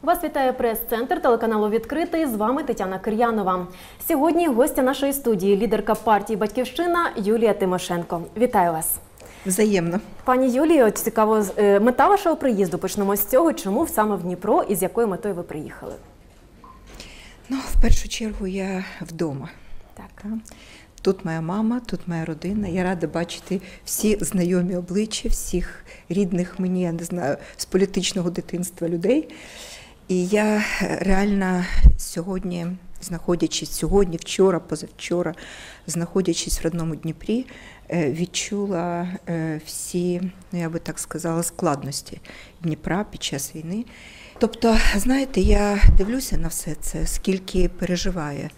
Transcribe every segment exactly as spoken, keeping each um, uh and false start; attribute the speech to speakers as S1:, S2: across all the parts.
S1: Вас вітає прес-центр телеканалу «Відкритий». З вами Тетяна Кир'янова. Сьогодні гостя нашої студії – лідерка партії «Батьківщина» Юлія Тимошенко. Вітаю вас.
S2: Взаємно.
S1: Пані Юлію, цікаво, мета вашого приїзду. Почнемо з цього. Чому саме в Дніпро і з якою метою ви приїхали?
S2: Ну, в першу чергу я вдома.
S1: Так.
S2: Тут моя мама, тут моя родина. Я рада бачити всі знайомі обличчя, всіх рідних мені, я не знаю, з політичного дитинства людей. І я реально сьогодні, знаходячись сьогодні, вчора, позавчора, знаходячись в родному Дніпрі, відчула всі, ну я би так сказала, складності Дніпра під час війни. Тобто, знаєте, я дивлюся на все це, скільки переживає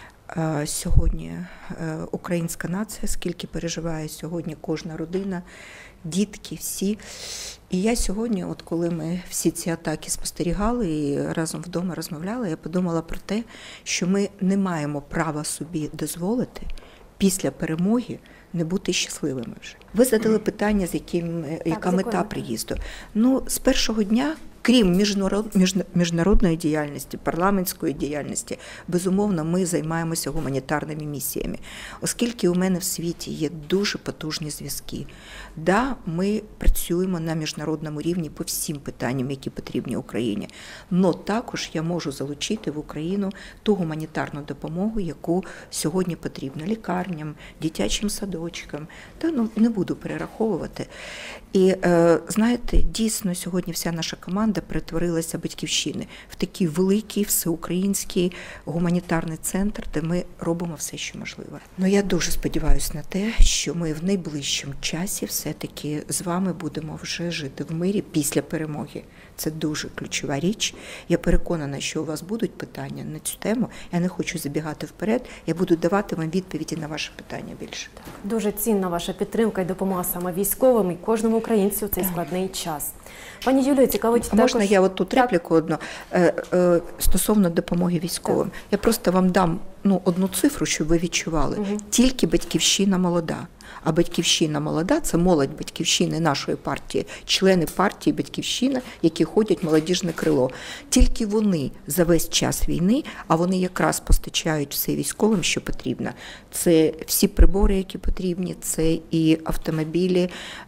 S2: сьогодні українська нація, скільки переживає сьогодні кожна родина, дітки, всі. І я сьогодні, от коли ми всі ці атаки спостерігали і разом вдома розмовляли, я подумала про те, що ми не маємо права собі дозволити після перемоги не бути щасливими вже. Ви задали питання, з яким, так, яка з мета приїзду. Ну, з першого дня, крім міжнародної діяльності, парламентської діяльності, безумовно, ми займаємося гуманітарними місіями. Оскільки у мене в світі є дуже потужні зв'язки. Да, ми працюємо на міжнародному рівні по всім питанням, які потрібні Україні. Но також я можу залучити в Україну ту гуманітарну допомогу, яку сьогодні потрібно лікарням, дитячим садочкам. Та, ну, не буду перераховувати. І, е, знаєте, дійсно, сьогодні вся наша команда перетворилася Батьківщини в такий великий всеукраїнський гуманітарний центр, де ми робимо все, що можливо. Ну, я дуже сподіваюся на те, що ми в найближчому часі все-таки з вами будемо вже жити в мирі після перемоги. Це дуже ключова річ. Я переконана, що у вас будуть питання на цю тему. Я не хочу забігати вперед. Я буду давати вам відповіді на ваші питання більше.
S1: Дуже цінна ваша підтримка і допомога саме військовим і кожному українцю в цей складний час. Пані Юлію, цікавить також...
S2: Можна я от тут репліку одну стосовно допомоги військовим? Так. Я просто вам дам ну, одну цифру, щоб ви відчували. Угу. Тільки Батьківщина молода. А Батьківщина молода – це молодь Батьківщини нашої партії, члени партії Батьківщина, які ходять в молодіжне крило. Тільки вони за весь час війни, а вони якраз постачають все військовим, що потрібно. Це всі прибори, які потрібні, це і автомобілі,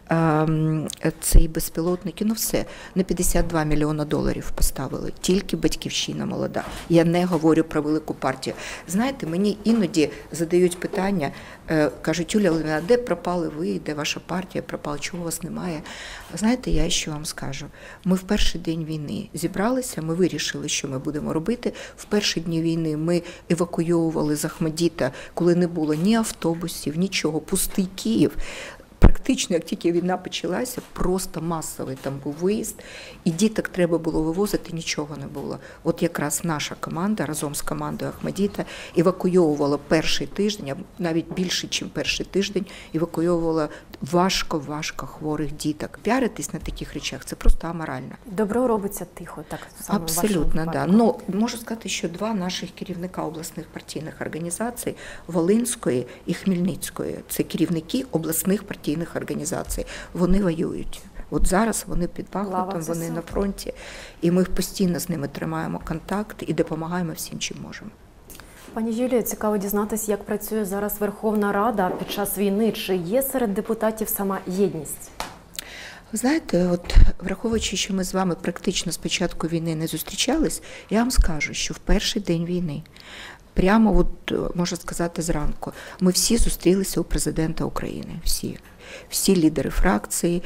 S2: це і безпілотники, ну все. На п'ятдесят два мільйона доларів поставили. Тільки Батьківщина молода. Я не говорю про велику партію. Знаєте, мені іноді задають питання, кажуть, Юлія Володимирівна, де пропали ви, де ваша партія пропала, чого у вас немає? Знаєте, я що вам скажу? Ми в перший день війни зібралися, ми вирішили, що ми будемо робити. В перші дні війни ми евакуйовували з Ахмадіта, коли не було ні автобусів, нічого, пустий Київ. Практично, як тільки війна почалася, просто масовий там був виїзд, і діток треба було вивозити, нічого не було. От якраз наша команда разом з командою Ахмадіта евакуйовувала перший тиждень, навіть більше, ніж перший тиждень, евакуйовувала важко-важко хворих діток. Піаритись на таких речах – це просто аморально.
S1: Добро робиться тихо, так само.
S2: Абсолютно, так. Да. Ну, можу сказати, що два наших керівника обласних партійних організацій – Волинської і Хмельницької – це керівники обласних партійних організацій. Вони воюють. От зараз вони під Бахмутом, вони на фронті, і ми постійно з ними тримаємо контакт і допомагаємо всім, чим можемо.
S1: Пані Юлію, цікаво дізнатися, як працює зараз Верховна Рада під час війни. Чи є серед депутатів сама єдність?
S2: Ви знаєте, от враховуючи, що ми з вами практично з початку війни не зустрічались, я вам скажу, що в перший день війни, прямо, от, можна сказати, зранку, ми всі зустрілися у президента України, всі. Всі лідери фракцій,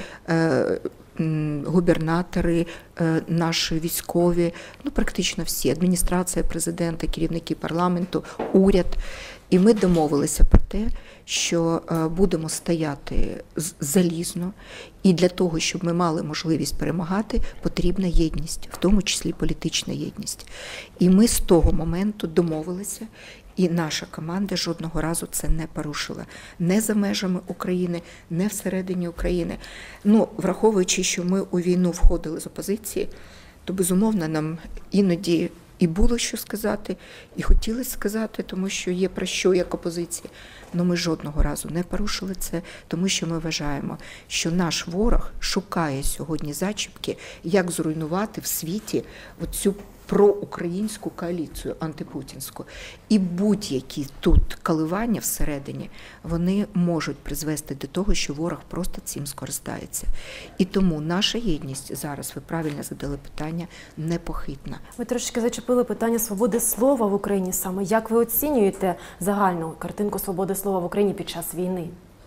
S2: губернатори, наші військові, ну практично всі, адміністрація президента, керівники парламенту, уряд. І ми домовилися про те, що будемо стояти залізно, і для того, щоб ми мали можливість перемагати, потрібна єдність, в тому числі політична єдність. І ми з того моменту домовилися, і наша команда жодного разу це не порушила. Не за межами України, не всередині України. Ну, враховуючи, що ми у війну входили з опозиції, то, безумовно, нам іноді І було що сказати, і хотілося сказати, тому що є про що як опозиція. Але ми жодного разу не порушили це, тому що ми вважаємо, що наш ворог шукає сьогодні зачіпки, як зруйнувати в світі оцю проукраїнську коаліцію антипутінську. І будь-які тут коливання всередині, вони можуть призвести до того, що ворог просто цим скористається. І тому наша єдність зараз, ви правильно задали питання, непохитна.
S1: Ви трошки зачепили питання свободи слова в Україні саме. Як ви оцінюєте загальну картинку свободи слова в Україні під час війни?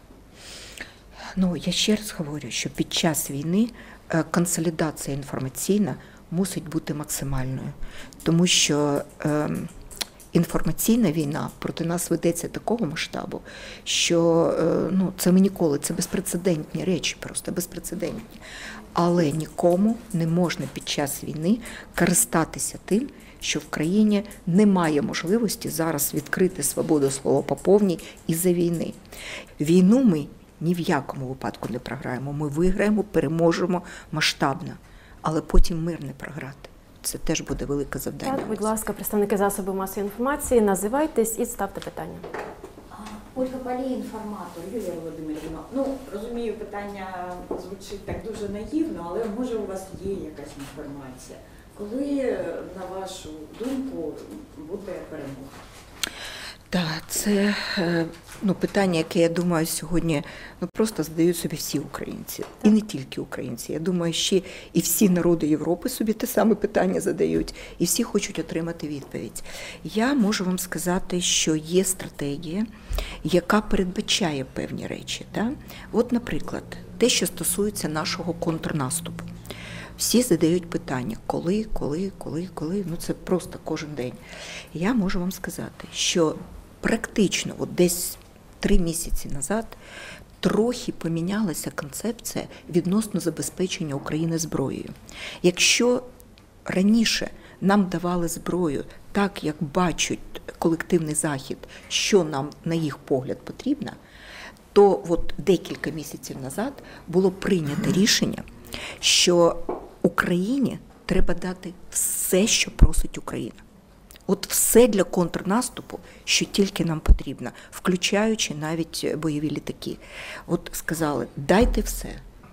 S2: Ну, я ще раз говорю, що під час війни консолідація інформаційна мусить бути максимальною, тому що е, інформаційна війна проти нас ведеться такого масштабу, що е, ну, це ми ніколи, це безпрецедентні речі, просто безпрецедентні. Але нікому не можна під час війни користатися тим, що в країні немає можливості зараз відкрити свободу слова по повній із-за війни. Війну ми ні в якому випадку не програємо, ми виграємо, переможемо масштабно. Але потім мир не програти. Це теж буде велике завдання.
S1: Так, будь ласка, представники засобів масової інформації, називайтесь і ставте питання.
S3: Ольга Палій, інформатор. Юлія Володимирівна, ну, розумію, питання звучить так дуже наївно, але може у вас є якась інформація. Коли, на вашу думку, буде перемога?
S2: Так, це ну, питання, яке, я думаю, сьогодні ну, просто задають собі всі українці. І не тільки українці. Я думаю, ще і всі народи Європи собі те саме питання задають. І всі хочуть отримати відповідь. Я можу вам сказати, що є стратегія, яка передбачає певні речі. Так? От, наприклад, те, що стосується нашого контрнаступу. Всі задають питання, коли, коли, коли, коли, ну це просто кожен день. Я можу вам сказати, що практично от десь три місяці назад трохи помінялася концепція відносно забезпечення України зброєю. Якщо раніше нам давали зброю так, як бачить колективний Захід, що нам, на їх погляд, потрібно, то от декілька місяців назад було прийнято рішення, що Україні треба дати все, що просить Україна. От все для контрнаступу, що тільки нам потрібно, включаючи навіть бойові літаки. От сказали, дайте все.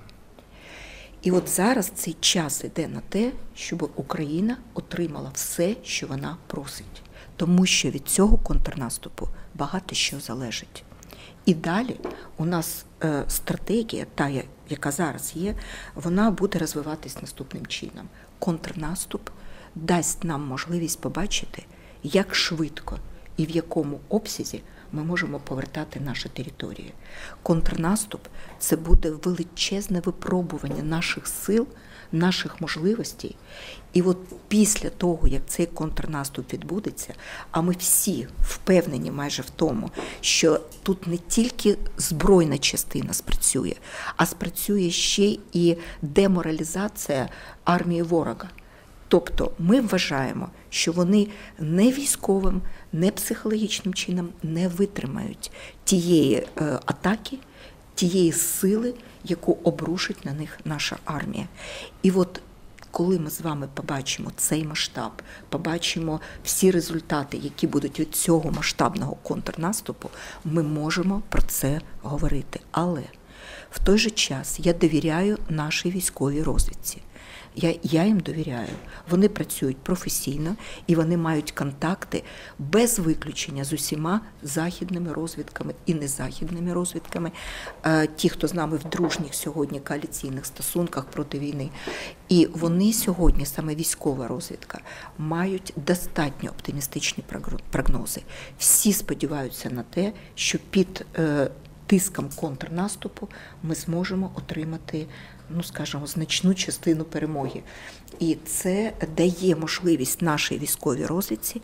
S2: І от зараз цей час йде на те, щоб Україна отримала все, що вона просить. Тому що від цього контрнаступу багато що залежить. І далі у нас е, стратегія, та, яка зараз є, вона буде розвиватись наступним чином. Контрнаступ дасть нам можливість побачити, як швидко і в якому обсязі ми можемо повертати наші території. Контрнаступ – це буде величезне випробування наших сил, наших можливостей. І от після того, як цей контрнаступ відбудеться, а ми всі впевнені майже в тому, що тут не тільки збройна частина спрацює, а спрацює ще і деморалізація армії ворога. Тобто ми вважаємо, що вони не військовим, не психологічним чином не витримають тієї е, атаки, тієї сили, яку обрушить на них наша армія. І от коли ми з вами побачимо цей масштаб, побачимо всі результати, які будуть від цього масштабного контрнаступу, ми можемо про це говорити. Але в той же час я довіряю нашій військовій розвідці. Я, я їм довіряю. Вони працюють професійно і вони мають контакти без виключення з усіма західними розвідками і незахідними розвідками, ті, хто з нами в дружніх сьогодні коаліційних стосунках проти війни. І вони сьогодні, саме військова розвідка, мають достатньо оптимістичні прогнози. Всі сподіваються на те, що під тиском контрнаступу ми зможемо отримати, ну, скажімо, значну частину перемоги. І це дає можливість нашій військовій розвідці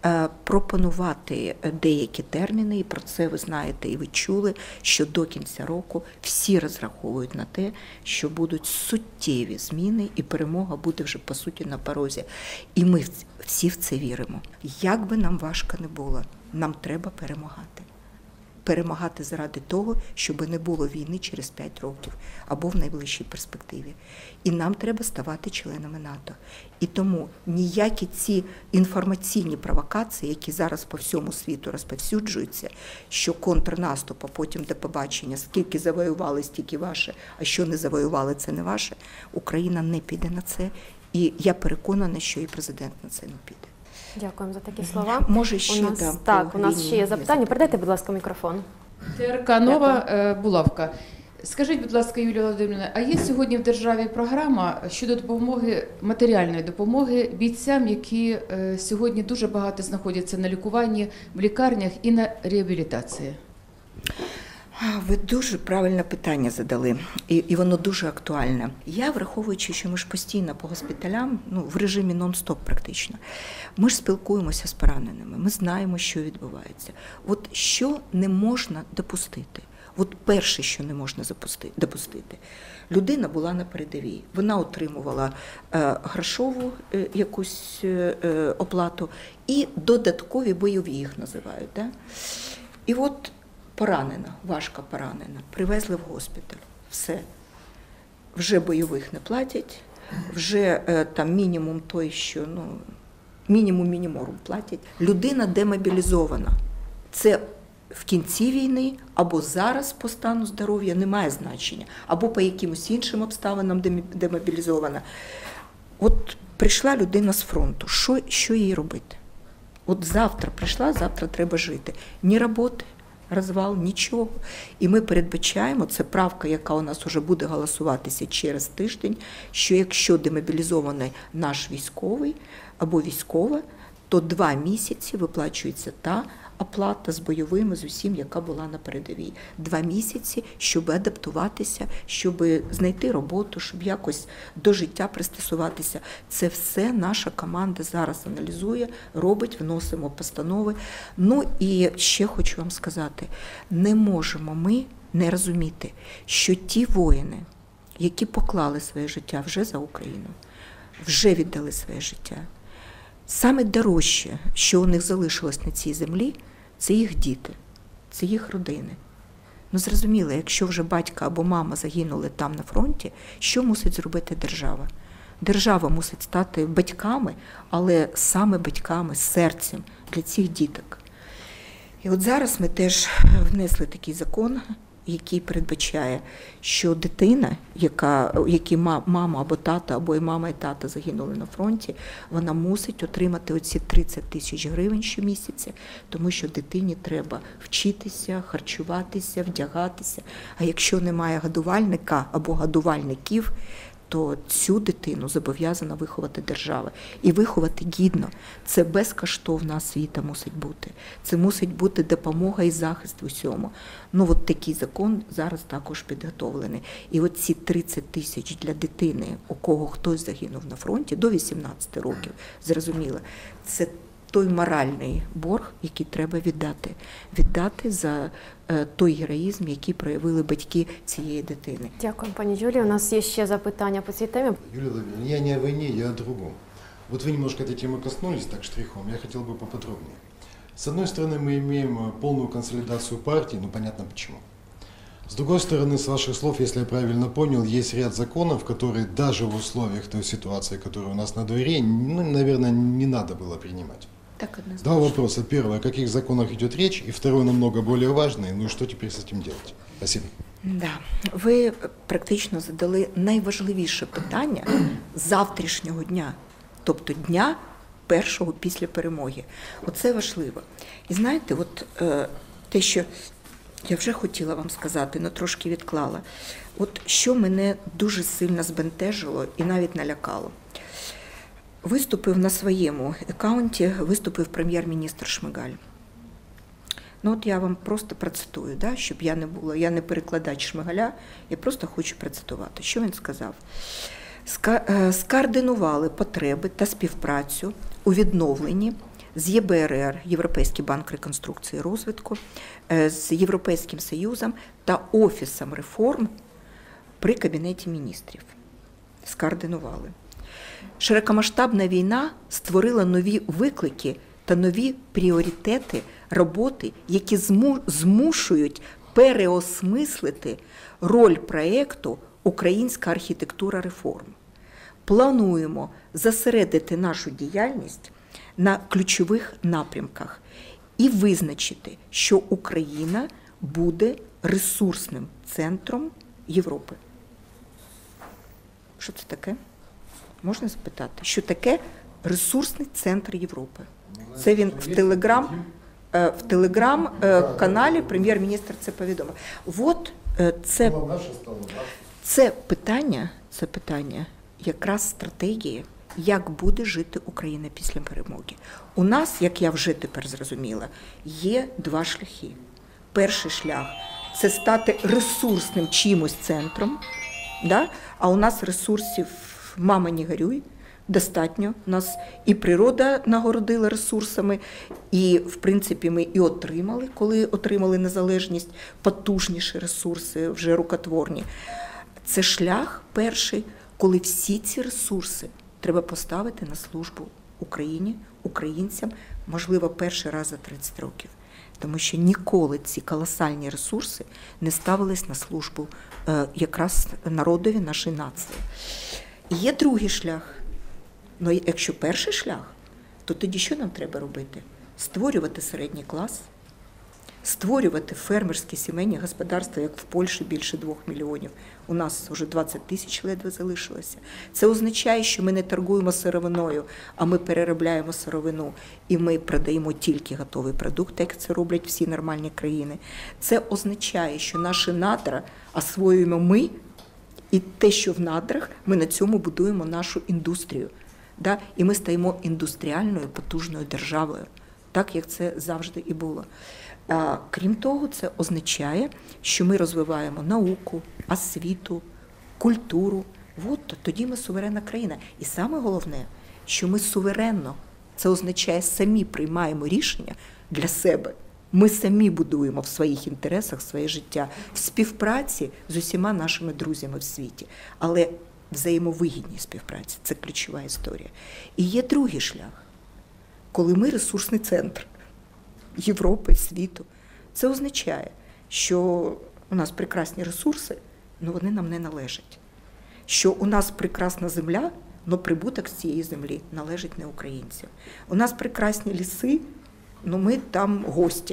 S2: пропонувати деякі терміни, і про це ви знаєте і ви чули, що до кінця року всі розраховують на те, що будуть суттєві зміни, і перемога буде вже, по суті, на порозі. І ми всі в це віримо. Як би нам важко не було, нам треба перемагати. перемагати заради того, щоб не було війни через п'ять років або в найближчій перспективі. І нам треба ставати членами НАТО. І тому ніякі ці інформаційні провокації, які зараз по всьому світу розповсюджуються, що контрнаступ, а потім до побачення, скільки завоювали, стільки ваше, а що не завоювали, це не ваше, Україна не піде на це. І я переконана, що і президент на це не піде.
S1: Дякуємо за такі слова.
S2: Може ще,
S1: у нас,
S2: да,
S1: так,
S2: по
S1: у нас
S2: лінії
S1: ще є
S2: є
S1: запитання.
S2: запитання.
S1: Передайте, будь ласка, мікрофон.
S4: ТРК «Нова», е, Булавка. Скажіть, будь ласка, Юлія Володимирівна, а є сьогодні в державі програма щодо допомоги, матеріальної допомоги бійцям, які е, сьогодні дуже багато знаходяться на лікуванні в лікарнях і на реабілітації?
S2: Ви дуже правильне питання задали, і, і воно дуже актуальне. Я, враховуючи, що ми ж постійно по госпіталям, ну, в режимі нон-стоп практично, ми ж спілкуємося з пораненими, ми знаємо, що відбувається. От що не можна допустити? От перше, що не можна допустити. Людина була на передовій, вона отримувала е, грошову е, якусь е, оплату і додаткові бойові їх називають. Да? І от поранена, важко поранена, привезли в госпіталь, все. Вже бойових не платять, вже е, там мінімум той, що, ну, мінімум мініморум платять. Людина демобілізована. Це в кінці війни або зараз по стану здоров'я немає значення, або по якимось іншим обставинам демобілізована. От прийшла людина з фронту, що, що їй робити? От завтра прийшла, завтра треба жити. Ні роботи, розвал, нічого. І ми передбачаємо, це правка, яка у нас вже буде голосуватися через тиждень, що якщо демобілізований наш військовий або військова, то два місяці виплачується та оплата з бойовими, з усім, яка була на передовій. Два місяці, щоб адаптуватися, щоб знайти роботу, щоб якось до життя пристосуватися. Це все наша команда зараз аналізує, робить, вносимо постанови. Ну і ще хочу вам сказати, не можемо ми не розуміти, що ті воїни, які поклали своє життя вже за Україну, вже віддали своє життя, саме дорожче, що у них залишилось на цій землі, це їх діти, це їх родини. Ну, зрозуміло, якщо вже батько або мама загинули там на фронті, що мусить зробити держава? Держава мусить стати батьками, але саме батьками, з серцем для цих діток. І от зараз ми теж внесли такий закон, який передбачає, що дитина, яка, якій мама або тата, або і мама, і тата загинули на фронті, вона мусить отримати оці тридцять тисяч гривень щомісяця, тому що дитині треба вчитися, харчуватися, вдягатися. А якщо немає годувальника або годувальників, то цю дитину зобов'язана виховати держава. І виховати гідно. Це безкоштовна освіта мусить бути. Це мусить бути допомога і захист в усьому. Ну, от такий закон зараз також підготовлений. І от ці тридцять тисяч для дитини, у кого хтось загинув на фронті, до вісімнадцяти років, зрозуміло, це той моральний борг, який треба віддати. Віддати за е, той героїзм, який проявили батьки цієї дитини.
S1: Дякую, пані Юлія. У нас є ще запитання по цій темі.
S5: Юлия Владимировна, я не о войне, я о другом. Вот вы немножко этой темы коснулись, так штрихом, я хотел бы поподробнее. С одной стороны, мы имеем полную консолидацию партии, ну понятно почему. С другой стороны, с ваших слов, если я правильно понял, есть ряд законов, которые даже в условиях той ситуации, которая у нас на дворе, ну, наверное, не надо было принимать.
S2: Так, однозначно.
S5: Два вопроса. Первое, о каких законах идет речь? И второй, намного более важный, ну и что теперь с этим делать? Спасибо.
S2: Да. Ви практично задали найважливіше питання завтрашнього дня, тобто дня першого після перемоги. Оце важливо. І знаєте, от е, те, що я вже хотіла вам сказати, але трошки відклала, от що мене дуже сильно збентежило і навіть налякало. Виступив на своєму аккаунті, виступив прем'єр-міністр Шмигаль. Ну от я вам просто процитую, да, щоб я не була, я не перекладач Шмигаля, я просто хочу процитувати. Що він сказав? Скоординували потреби та співпрацю у відновленні з Є Б Р Р, Європейський банк реконструкції і розвитку, з Європейським Союзом та Офісом реформ при Кабінеті міністрів. Скоординували. Широкомасштабна війна створила нові виклики та нові пріоритети роботи, які змушують переосмислити роль проєкту «Українська архітектура реформ». Плануємо зосередити нашу діяльність на ключових напрямках і визначити, що Україна буде ресурсним центром Європи. Що це таке? Можна запитати? Що таке ресурсний центр Європи? Це він в Телеграм, в Телеграм-каналі прем'єр-міністр це повідомив. От це, це питання, це питання якраз стратегії, як буде жити Україна після перемоги. У нас, як я вже тепер зрозуміла, є два шляхи. Перший шлях – це стати ресурсним чимось центром, да? А у нас ресурсів, мама, не горюй, достатньо. Нас і природа нагородила ресурсами, і, в принципі, ми і отримали, коли отримали незалежність, потужніші ресурси, вже рукотворні. Це шлях перший, коли всі ці ресурси треба поставити на службу Україні, українцям, можливо, перший раз за тридцять років. Тому що ніколи ці колосальні ресурси не ставились на службу е, якраз народові, нашої нації. І є другий шлях. Ну, якщо перший шлях, то тоді що нам треба робити? Створювати середній клас, створювати фермерські сімейні господарства, як в Польщі більше двох мільйонів. У нас вже двадцять тисяч ледве залишилося. Це означає, що ми не торгуємо сировиною, а ми переробляємо сировину і ми продаємо тільки готовий продукт, як це роблять всі нормальні країни. Це означає, що наші надра освоюємо ми, і те, що в надрах, ми на цьому будуємо нашу індустрію. Да? І ми стаємо індустріальною потужною державою, так як це завжди і було. А, крім того, це означає, що ми розвиваємо науку, освіту, культуру. От тоді ми суверенна країна. І саме головне, що ми суверенно, це означає, самі приймаємо рішення для себе. Ми самі будуємо в своїх інтересах своє життя в співпраці з усіма нашими друзями в світі. Але взаємовигідній співпраці – це ключова історія. І є другий шлях, коли ми ресурсний центр Європи, світу. Це означає, що у нас прекрасні ресурси, але вони нам не належать. Що у нас прекрасна земля, але прибуток з цієї землі належить не українцям. У нас прекрасні ліси, але ми там гості.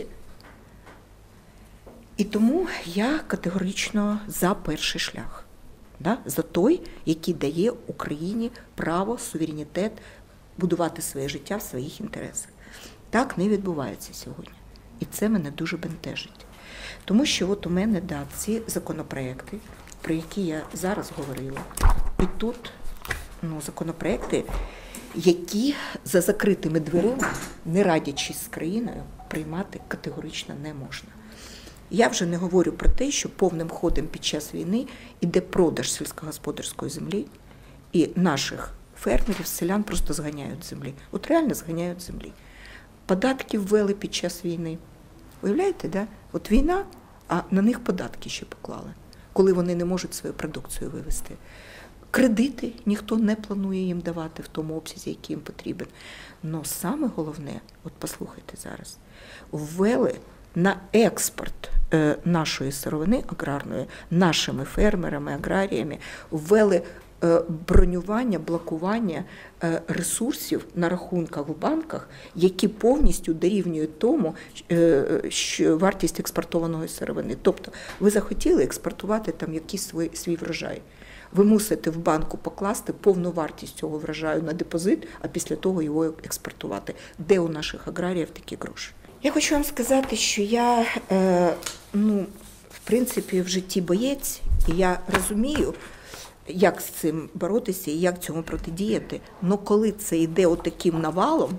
S2: І тому я категорично за перший шлях. Да? За той, який дає Україні право, суверенітет будувати своє життя в своїх інтересах. Так не відбувається сьогодні. І це мене дуже бентежить. Тому що от у мене, да, ці законопроекти, про які я зараз говорила, і тут ну, законопроекти, які за закритими дверима, не радячись з країною, приймати категорично не можна. Я вже не говорю про те, що повним ходом під час війни іде продаж сільськогосподарської землі, і наших фермерів, селян просто зганяють з землі. От реально зганяють з землі. Податки ввели під час війни. Уявляєте, да? От війна, а на них податки ще поклали, коли вони не можуть свою продукцію вивезти. Кредити ніхто не планує їм давати в тому обсязі, який їм потрібен. Но саме головне, от послухайте зараз, ввели на експорт нашої сировини аграрної, нашими фермерами, аграріями, ввели бронювання, блокування ресурсів на рахунках в банках, які повністю дорівнюють тому, що вартість експортованої сировини. Тобто ви захотіли експортувати там якийсь свій, свій врожай. Ви мусите в банку покласти повну вартість цього врожаю на депозит, а після того його експортувати. Де у наших аграріїв такі гроші? Я хочу вам сказати, що я, е, ну, в принципі, в житті боєць, і я розумію, як з цим боротися і як цьому протидіяти. Але коли це йде отаким навалом,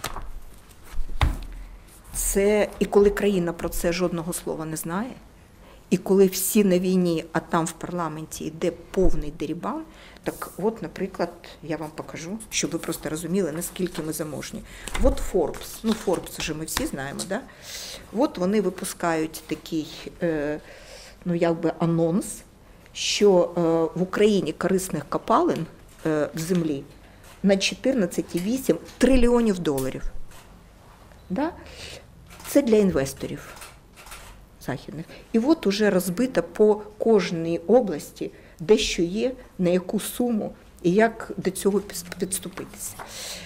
S2: це, і коли країна про це жодного слова не знає, і коли всі на війні, а там в парламенті йде повний дерибан, так от, наприклад, я вам покажу, щоб ви просто розуміли, наскільки ми заможні. От Forbes, ну Forbes вже ми всі знаємо, да? От вони випускають такий, е, ну якби анонс, що е, в Україні корисних копалин е, в землі на чотирнадцять цілих вісім трильйонів доларів. Да? це для інвесторів західних. І от уже розбито по кожній області, де що є, на яку суму і як до цього підступитися.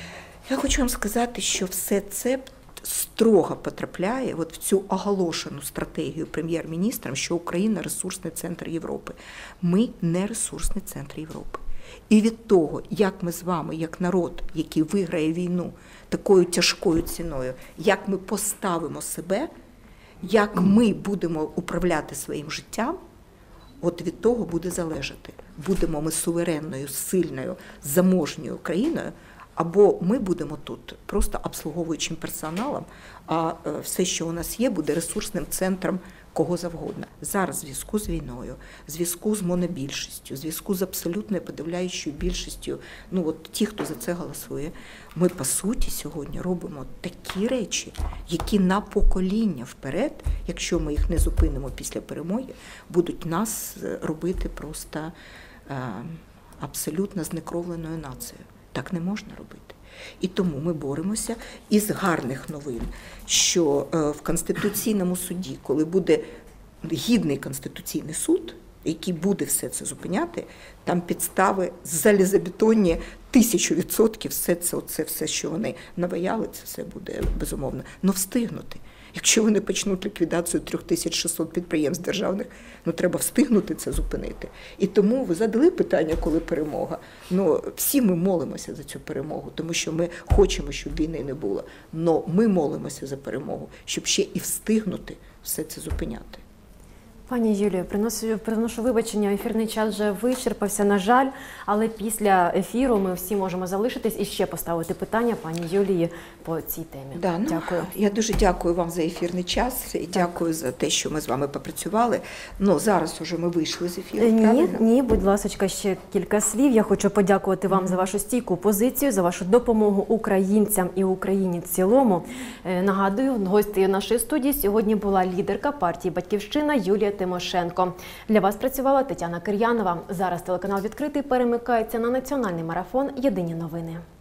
S2: Я хочу вам сказати, що все це строго потрапляє от в цю оголошену стратегію прем'єр-міністром, що Україна – ресурсний центр Європи. Ми не ресурсний центр Європи. І від того, як ми з вами, як народ, який виграє війну такою тяжкою ціною, як ми поставимо себе, як ми будемо управляти своїм життям, от від того буде залежати, будемо ми суверенною, сильною, заможньою країною, або ми будемо тут просто обслуговуючим персоналом, а все, що у нас є, буде ресурсним центром кого завгодно. Зараз в зв'язку з війною, в зв'язку з монобільшістю, в зв'язку з абсолютною подавляючою більшістю, ну от ті, хто за це голосує, ми по суті сьогодні робимо такі речі, які на покоління вперед, якщо ми їх не зупинимо після перемоги, будуть нас робити просто е, абсолютно знекровленою нацією. Так не можна робити. І тому ми боремося із гарних новин, що в Конституційному суді, коли буде гідний Конституційний суд, який буде все це зупиняти, там підстави залізобетонні тисячу відсотків, все це, оце, все, що вони наваяли, це все буде безумовно. Но встигнути. Якщо вони почнуть ліквідацію три тисячі шістсот підприємств державних, ну треба встигнути це зупинити. І тому ви задали питання, коли перемога. Ну, всі ми молимося за цю перемогу, тому що ми хочемо, щоб війни не було. Но ми молимося за перемогу, щоб ще і встигнути все це зупиняти.
S1: Пані Юлію, приношу, приношу вибачення, ефірний час вже вичерпався, на жаль, але після ефіру ми всі можемо залишитись і ще поставити питання пані Юлії по цій темі.
S2: Да, ну,
S1: дякую.
S2: Я дуже дякую вам за ефірний час і дякую за те, що ми з вами попрацювали. Ну, зараз уже ми вийшли з ефіру,
S1: Ні,
S2: правильно?
S1: ні, будь ласка, ще кілька слів. Я хочу подякувати вам за вашу стійку позицію, за вашу допомогу українцям і Україні в цілому. Нагадую, гостею нашої студії сьогодні була лідерка партії «Батьківщина» Юлія Тимошенко. Для вас працювала Тетяна Кир'янова. Зараз телеканал «Відкритий» перемикається на національний марафон «Єдині новини».